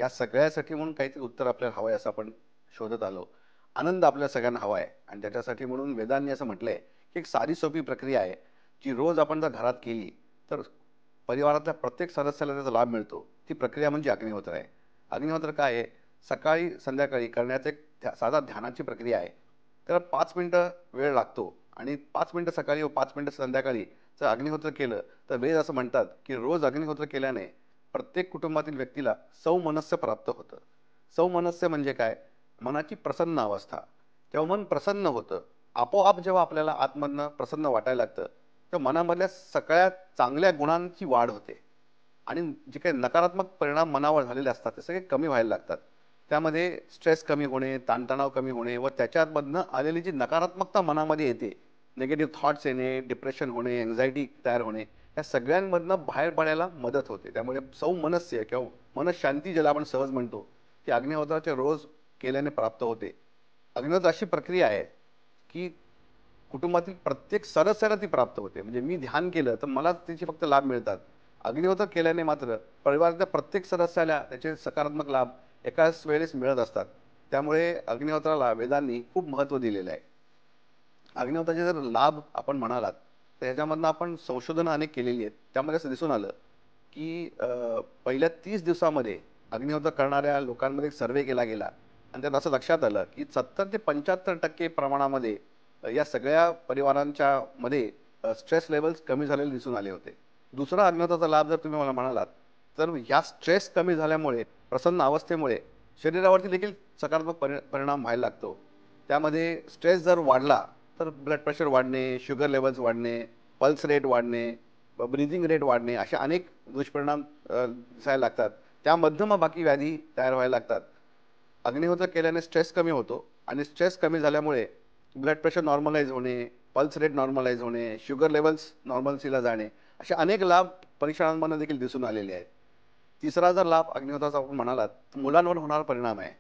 या सगळ्यासाठी म्हणून काहीतरी उत्तर आपल्याला हवं आहे असं आपण शोधत आलो. आनंद आपल्या सगळ्यांना हवा आहे आणि त्याच्यासाठी म्हणून वेदांनी असं म्हटलंय की एक साधी सोपी प्रक्रिया आहे, जी रोज आपण जर घरात केली तर परिवारातल्या प्रत्येक सदस्याला त्याचा लाभ मिळतो. ती प्रक्रिया म्हणजे अग्निहोत्र आहे. अग्निहोत्र काय आहे? सकाळी संध्याकाळी करण्याचं एक साधा ध्यानाची प्रक्रिया आहे. त्याला 5 मिनिटं वेळ लागतो आणि 5 मिनिटं सकाळी व 5 मिनिटं संध्याकाळी जर अग्निहोत्र केलं तर वेद असं म्हणतात की रोज अग्निहोत्र केल्याने प्रत्येक कुटुंबातील व्यक्तीला सौमनस्य प्राप्त होतं. सौमनस्य म्हणजे काय? मनाची प्रसन्न अवस्था. जेव्हा मन प्रसन्न होतं, आपोआप जेव्हा आपल्याला आतमधनं प्रसन्न वाटायला लागतं, तर मनामधल्या सगळ्या चांगल्या गुणांची वाढ होते आणि जे काही नकारात्मक परिणाम मनावर झालेले असतात ते सगळे कमी व्हायला लागतात. त्यामध्ये स्ट्रेस कमी होणे, ताणतणाव कमी होणे व त्याच्यामधनं आलेली जी नकारात्मकता मनामध्ये येते, निगेटिव्ह थॉट्स येणे, डिप्रेशन होणे, एन्झायटी तयार होणे, या सगळ्यांमधनं बाहेर पडायला मदत होते. त्यामुळे सौमनस्य किंवा मनशांती ज्याला आपण सहज म्हणतो, ती अग्निहोत्राच्या रोज केल्याने प्राप्त होते. अग्निहोत्र अशी प्रक्रिया आहे की कुटुंबातील प्रत्येक सदस्याला ती प्राप्त होते. म्हणजे मी ध्यान केलं तर मला त्याचे फक्त लाभ मिळतात. अग्निहोत्र केल्याने मात्र परिवाराच्या प्रत्येक सदस्याला त्याचे सकारात्मक लाभ एकाच वेळेस मिळत असतात. त्यामुळे अग्निहोत्राला वेदांनी खूप महत्त्व दिलेलं आहे. अग्निहोत्राचे जर लाभ आपण म्हणालात तर ह्याच्यामधनं आपण संशोधनं अनेक केलेली आहेत. त्यामध्ये असं दिसून आलं की पहिल्या 30 दिवसामध्ये अग्निहोत्र करणाऱ्या लोकांमध्ये एक सर्वे केला गेला आणि त्यात असं लक्षात आलं की 70 ते 75% प्रमाणामध्ये या सगळ्या परिवारांच्या मध्ये स्ट्रेस लेवल्स कमी झालेले दिसून आले होते. दुसरा अग्निहोत्राचा लाभ जर तुम्ही मला म्हणालात तर या स्ट्रेस कमी झाल्यामुळे, प्रसन्न अवस्थेमुळे शरीरावरती देखील सकारात्मक परिणाम व्हायला लागतो. त्यामध्ये स्ट्रेस जर वाढला तर ब्लड प्रेशर वाढणे, शुगर लेवल्स वाढणे, पल्स रेट वाढणे, ब्रीदिंग रेट वाढणे, अशा अनेक दुष्परिणाम दिसायला लागतात. त्यामधनं मग बाकी व्याधी तयार व्हायला लागतात. अग्निहोत्र केल्याने स्ट्रेस कमी होतो आणि स्ट्रेस कमी झाल्यामुळे ब्लड प्रेशर नॉर्मलाइज होणे, पल्स रेट नॉर्मलाइज होणे, शुगर लेवल्स नॉर्मल्सीला जाणे, असे अनेक लाभ परीक्षणांमधून देखील दिसून आलेले आहेत. तिसरा जर लाभ अग्निहोत्राचा आपण म्हणालात तर मुलांवर होणारा परिणाम आहे.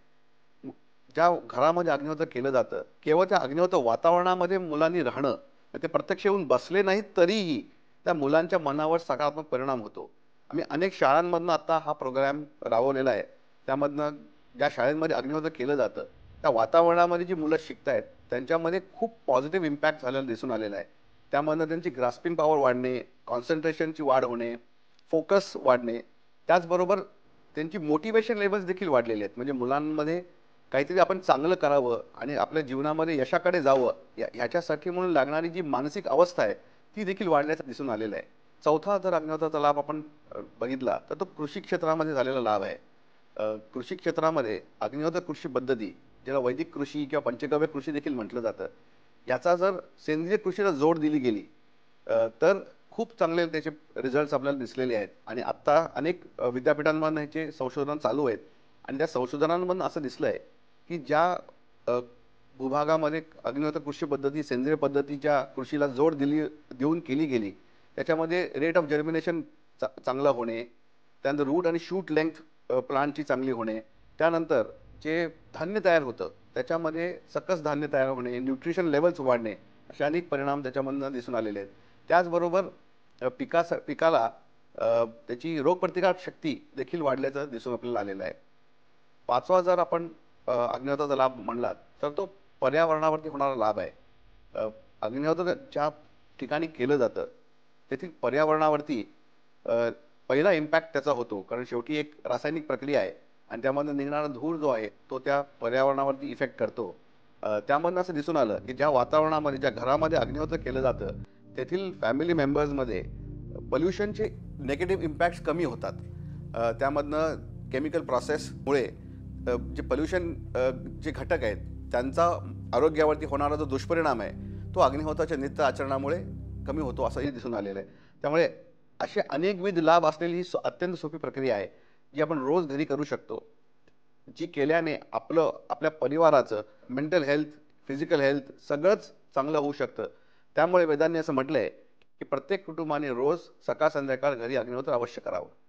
ज्या घरामध्ये अग्निहोत्र केलं जातं, केवळ त्या अग्निहोत्र वातावरणामध्ये मुलांनी राहणं, ते प्रत्यक्ष येऊन बसले नाहीत तरीही त्या मुलांच्या मनावर सकारात्मक परिणाम होतो. आम्ही अनेक शाळांमधनं आता हा प्रोग्रॅम राबवलेला आहे. त्यामधनं ज्या शाळेमध्ये अग्निहोत्र केलं जातं, त्या वातावरणामध्ये जी मुलं शिकतायत त्यांच्यामध्ये खूप पॉझिटिव्ह इम्पॅक्ट झालेला दिसून आलेला आहे. त्यामधनं त्यांची ग्रास्पिंग पॉवर वाढणे, कॉन्सन्ट्रेशनची वाढ होणे, फोकस वाढणे, त्याचबरोबर त्यांची मोटिवेशन लेवल्स देखील वाढलेले आहेत. म्हणजे मुलांमध्ये काहीतरी आपण चांगलं करावं आणि आपल्या जीवनामध्ये यशाकडे जावं ह्याच्यासाठी म्हणून लागणारी जी मानसिक अवस्था आहे ती देखील वाढल्याचं दिसून आलेलं आहे. चौथा जर अग्निहोत्राचा लाभ आपण बघितला तर तो कृषी क्षेत्रामध्ये झालेला लाभ आहे. कृषी क्षेत्रामध्ये अग्निहोत्र कृषी पद्धती, ज्याला वैदिक कृषी किंवा पंचगव्य कृषी देखील म्हटलं जातं, याचा जर सेंद्रिय कृषीला जोड दिली गेली तर खूप चांगले त्याचे रिझल्ट्स आपल्याला दिसलेले आहेत आणि आत्ता अनेक विद्यापीठांमधून ह्याचे संशोधन चालू आहेत आणि त्या संशोधनांमधून असं दिसलं आहे की ज्या भूभागामध्ये अग्निहोत्र कृषी पद्धती सेंद्रिय पद्धतीच्या कृषीला जोड देऊन केली गेली, त्याच्यामध्ये रेट ऑफ जर्मिनेशन चांगला होणे, त्यानंतर रूट आणि शूट लेंथ प्लांटची चांगली होणे, त्यानंतर जे धान्य तयार होतं त्याच्यामध्ये सकस धान्य तयार होणे, न्यूट्रिशन लेवल्स वाढणे, असे अनेक परिणाम त्याच्यामधनं दिसून आलेले आहेत. त्याचबरोबर पिकाला त्याची रोगप्रतिकारक शक्ती देखील वाढल्याचं दिसून आपल्याला आलेलं आहे. पाचवा जर आपण अग्निहोत्राचा लाभ म्हणलात तर तो पर्यावरणावरती होणारा लाभ आहे. अग्निहोत्र ज्या ठिकाणी केलं जातं तेथील पर्यावरणावरती पहिला इम्पॅक्ट त्याचा होतो, कारण शेवटी एक रासायनिक प्रक्रिया आहे आणि त्यामधून निघणारा धूर जो आहे तो त्या पर्यावरणावरती इफेक्ट करतो. त्यामधून असं दिसून आलं की ज्या वातावरणामध्ये, ज्या घरामध्ये अग्निहोत्र केलं जातं तेथील फॅमिली मेंबर्समध्ये पोल्युशनचे नेगेटिव्ह इम्पॅक्ट्स कमी होतात. त्यामधनं केमिकल प्रोसेसमुळे जे पोल्युशन जे घटक आहेत त्यांचा आरोग्यावरती होणारा जो दुष्परिणाम आहे तो अग्निहोत्राच्या नित्य आचरणामुळे कमी होतो असंही दिसून आलेलं आहे. त्यामुळे असे अनेकविध लाभ असलेली ही अत्यंत सोपी प्रक्रिया आहे जी आपण रोज घरी करू शकतो, जी केल्याने आपल्या परिवाराचं मेंटल हेल्थ, फिजिकल हेल्थ सगळंच चांगलं होऊ शकतं. त्यामुळे वेदांनी असं म्हटलंय की प्रत्येक कुटुंबाने रोज सकाळ संध्याकाळ घरी अग्निहोत्र अवश्य करावं.